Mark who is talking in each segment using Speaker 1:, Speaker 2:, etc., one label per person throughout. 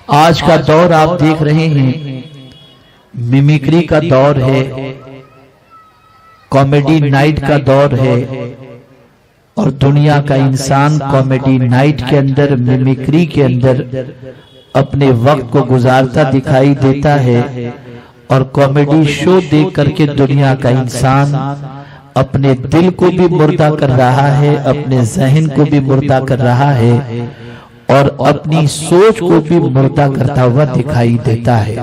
Speaker 1: آج کا دور آپ دیکھ رہے ہیں، میمیکری کا دور ہے، کامیڈی نائٹ کا دور ہے، اور دنیا کا انسان کامیڈی نائٹ کے اندر، میمیکری کے اندر اپنے وقت کو گزارتا دکھائی دیتا ہے، اور کامیڈی شو دیکھ کر کے دنیا کا انسان اپنے دل کو بھی مردہ کر رہا ہے، اپنے ذہن کو بھی مردہ کر رہا ہے، اور اپنی سوچ کو بھی مردہ کرتا ہوا دکھائی دیتا ہے۔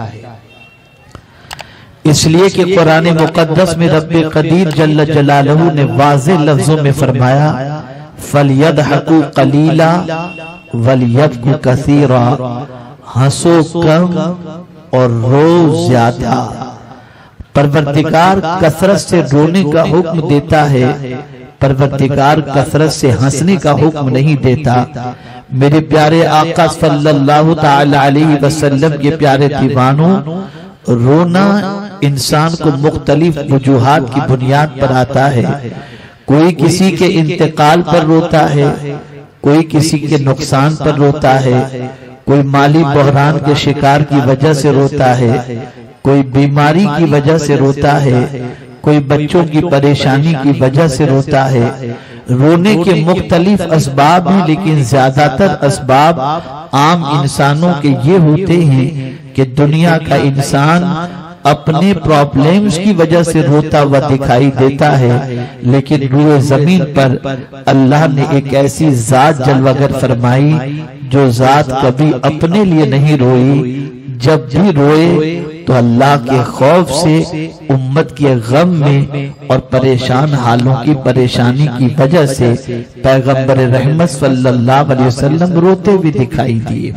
Speaker 1: اس لیے کہ قرآن مقدس میں رب قدیر جل جلالہ نے واضح لفظوں میں فرمایا فَلْيَضْحَكُوا قَلِيلًا وَلْيَبْكُوا كَثِيرًا، ہنسو کم اور رو زیادہ۔ پروردگار کثرت سے رونے کا حکم دیتا ہے، پروردگار کثرت سے ہنسنے کا حکم نہیں دیتا۔ میرے پیارے آقا صلی اللہ تعالی علیہ وسلم کے پیارے دیوانوں، رونا انسان کو مختلف وجوہات کی بنیاد پر آتا ہے۔ کوئی کسی کے انتقال پر روتا ہے، کوئی کسی کے نقصان پر روتا ہے، کوئی مالی بحران کے شکار کی وجہ سے روتا ہے، کوئی بیماری کی وجہ سے روتا ہے، کوئی بچوں کی پریشانی کی وجہ سے روتا ہے۔ رونے کے مختلف اسباب ہیں، لیکن زیادہ تر اسباب عام انسانوں کے یہ ہوتے ہیں کہ دنیا کا انسان اپنے پرابلمز کی وجہ سے روتا ہوا دکھائی دیتا ہے، لیکن روئے زمین پر اللہ نے ایک ایسی ذات جلوگر فرمائی جو ذات کبھی اپنے لیے نہیں روئی، جب بھی روئے تو اللہ کے خوف سے، امت کے غم میں اور پریشان حالوں کی پریشانی کی وجہ سے پیغمبر رحمت صلی اللہ علیہ وسلم روتے بھی دکھائی دیے۔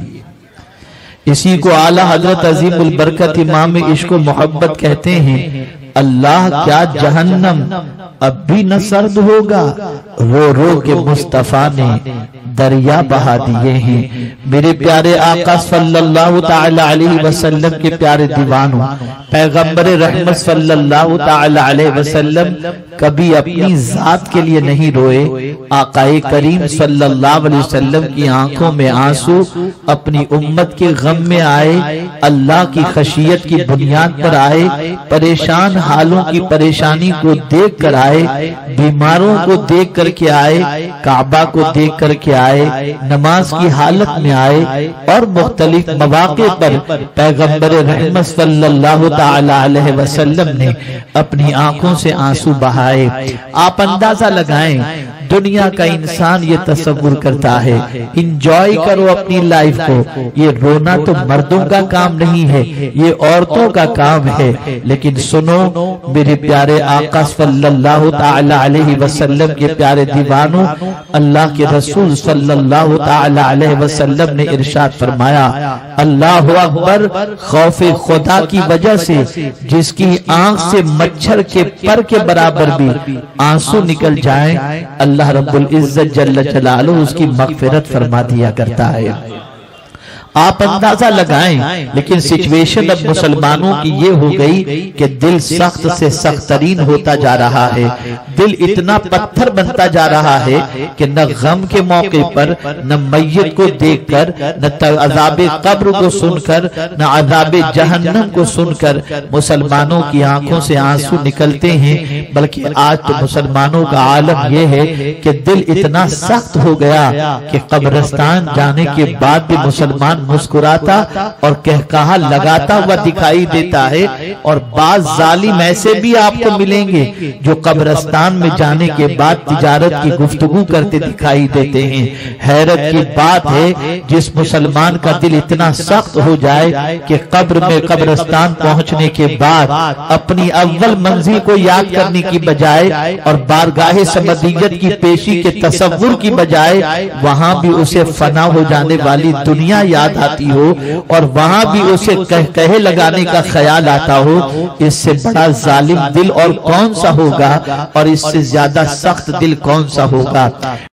Speaker 1: اسی کو اعلیٰ حضرت عظیم البرکت امام عشق و محبت کہتے ہیں، اللہ کیا جہنم اب بھی نہ سرد ہوگا، رو رو کے مصطفیٰ نے دریا بہا دیے ہیں۔ میرے پیارے آقا صلی اللہ تعالی علیہ وسلم کے پیارے دیوانوں، پیغمبر رحمت صلی اللہ تعالی علیہ وسلم کبھی اپنی ذات کے لیے نہیں روئے۔ آقا کریم صلی اللہ علیہ وسلم کی آنکھوں میں آنسو اپنی امت کے غم میں آئے، اللہ کی خشیت کی بنیاد پر آئے، پریشان حالوں کی پریشانی کو دیکھ کر آئے، بیماروں کو دیکھ کر کے آئے، کعبہ کو دیکھ کر کے آئے، نماز کی حالت میں آئے، اور مختلف مواقع پر پیغمبر رحمت صلی اللہ تعالی علیہ وسلم نے اپنی آنکھوں سے آنسو بہائے۔ آپ اندازہ لگائیں، دنیا کا انسان یہ تصور کرتا ہے انجوائے کرو اپنی لائف کو، یہ رونا تو مردوں کا کام نہیں ہے، یہ عورتوں کا کام ہے۔ لیکن سنو میرے پیارے آقا صلی اللہ تعالی علیہ وسلم کے پیارے دیوانوں، اللہ کے رسول صلی اللہ تعالی علیہ وسلم نے ارشاد فرمایا، اللہ اکبر، خوف خدا کی وجہ سے جس کی آنکھ سے مچھر کے پر کے برابر بھی آنسو نکل جائیں، اللہ رب العزت جل جلالہ اس کی مغفرت فرما دیا کرتا ہے۔ آپ اندازہ لگائیں، لیکن سچویشن اب مسلمانوں کی یہ ہو گئی کہ دل سخت سے سخت ترین ہوتا جا رہا ہے، دل اتنا پتھر بنتا جا رہا ہے کہ نہ غم کے موقع پر، نہ میت کو دیکھ کر، نہ عذاب قبر کو سن کر، نہ عذاب جہنم کو سن کر مسلمانوں کی آنکھوں سے آنسو نکلتے ہیں، بلکہ آج تو مسلمانوں کا عالم یہ ہے کہ دل اتنا سخت ہو گیا کہ قبرستان جانے کے بعد بھی مسلمان مسکراتا اور کہا لگاتا ہوا دکھائی دیتا ہے، اور بعض ظالم ایسے بھی آپ کو ملیں گے جو قبرستان میں جانے کے بعد تجارت کی گفتگو کرتے دکھائی دیتے ہیں۔ حیرت کی بات ہے، جس مسلمان کا دل اتنا سخت ہو جائے کہ قبر میں قبرستان پہنچنے کے بعد اپنی اول منزل کو یاد کرنے کی بجائے اور بارگاہ سمدیت کی پیشی کے تصور کی بجائے وہاں بھی اسے فنا ہو جانے والی دنیا یاد آتی ہو، اور وہاں بھی اسے کہے لگانے کا خیال آتا ہو، اس سے بڑا ظالم دل اور کون سا ہوگا، اور اس سے زیادہ سخت دل کون سا ہوگا۔